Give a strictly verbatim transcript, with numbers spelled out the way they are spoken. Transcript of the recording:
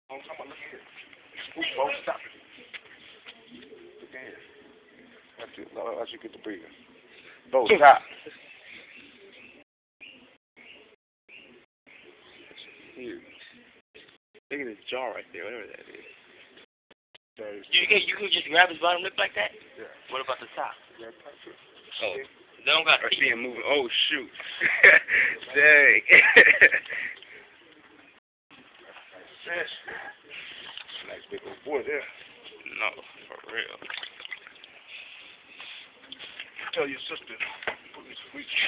I'm talking about, look here. Scoop, Bo, stop it. Look here. That's it. No, I should get the breather. Bo, stop. Here. Look at this jaw right there, whatever that is. That is You can you can just grab his bottom lip like that? yeah. What about the top? Yeah, that's it. Oh, they don't got I teeth. see him moving. Oh, shoot. Dang. Yes. Nice big old boy there. No, for real. Tell your sister. Put me some weeks.